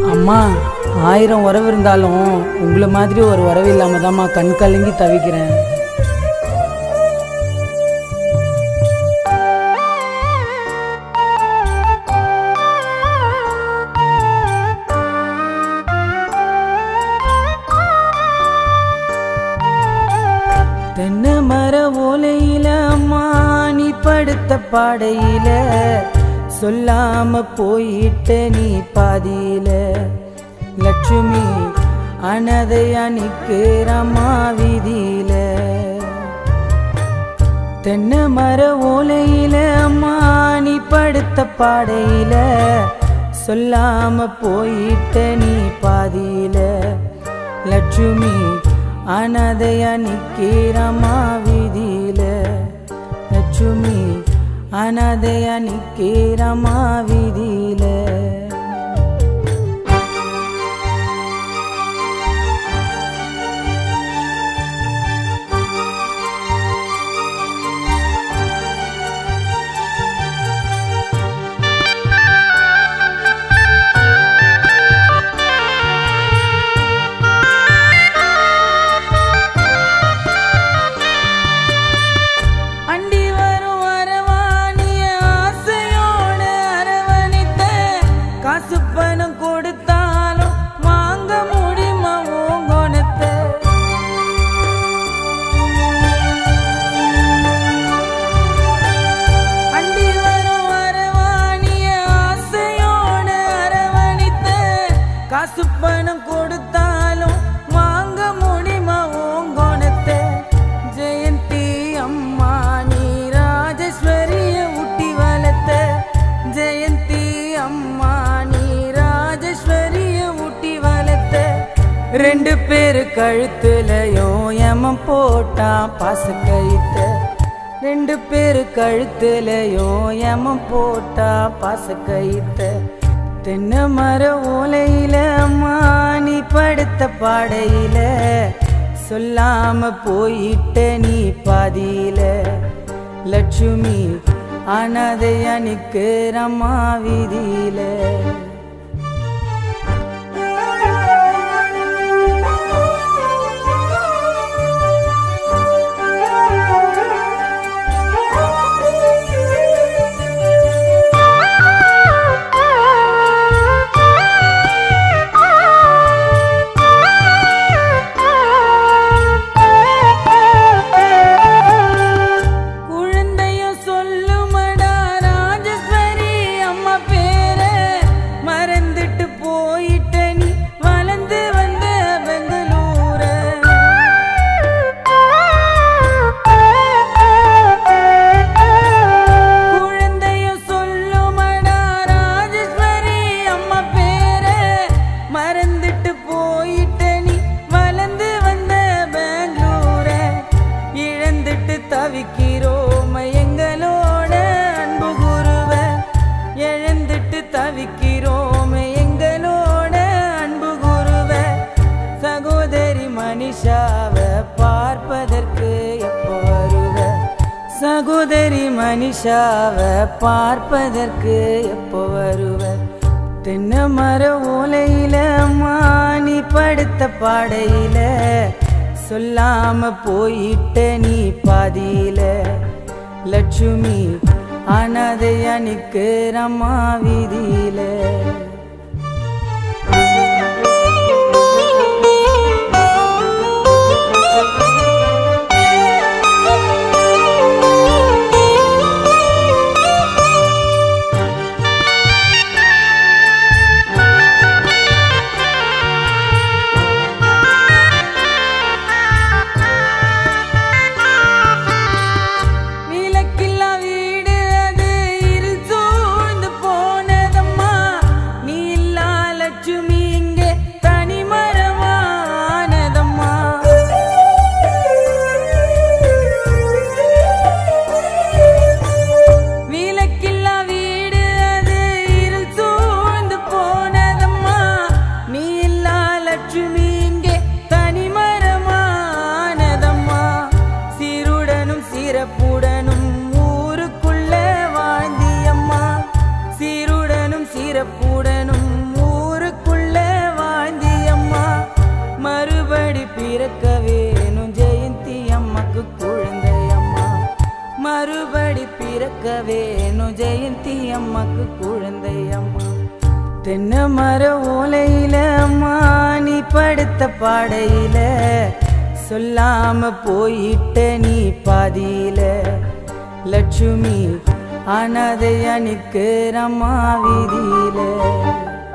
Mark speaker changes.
Speaker 1: அம்மா 1000 உறவு இருந்தாலும் உங்களை மாதிரி ஒரு உறவு இல்லாம தான்மா கண் கலங்கி தவிக்கிறேன். தென்னை மர ஓலையில அம்மா நீ படுத்த பாடையில சொல்லாம போயிட்ட நீ பாதியில லட்சுமி அனதையா நிக்கிறம்மா வீதியில. தென்னை மர ஓலையில அம்மா நீ படுத்த பாடையில சொல்லாம போயிட்ட நீ பாதியில லட்சுமி அனதையா நிக்கிறம்மா வீதியில. லட்சுமி அனதையா நிக்கிறம்மா வீதியில. காசு பணம் கொடுத்தாலும் வாங்க முடியுமா ஓங்கோணத்தை. ஜெயந்தி அம்மா நீ ராஜேஸ்வரிய ஊட்டி வளர்த்த. ஜெயந்தி அம்மா நீ ராஜேஸ்வரிய ஊட்டி வளர்த்த. 2 பேரு கழுத்துலயும் யமம் போட்டான் பாச கயித்த. 2 பேரு கழுத்துலயும் யமம் போட்டா பாச கயித்த. தென்னை மர ஓலையில அம்மா நீ படுத்த பாடையில சொல்லாம போயிட்ட நீ பாதியில லட்சுமி அனாதையா நிக்கிறம்மா வீதியில. தவிக்கிறோம் எங்களோட அன்பு குருவ. எழுந்துட்டு தவிக்கிறோம் எங்களோட அன்பு குருவ. சகோதரி மனிஷாவை பார்ப்பதற்கு எப்போ வருவ. சகோதரி மனிஷாவை பார்ப்பதற்கு எப்போ வருவ. தென்னை மர ஓலையில அம்மா நீ படுத்த பாடையில சொல்லாம போயிட்ட நீ பாதியில லட்சுமி அனாதையா நிக்கிறம்மா வீதியில. வீடு அது இருள் சூழ்ந்து போனதம்மா. குழந்தை அம்மா. தென்னை மர ஓலையில அம்மா நீ படுத்த பாடையில சொல்லாம போயிட்ட நீ பாதியில. லட்சுமி அனாதையா நிற்கிறம்மா வீதியில.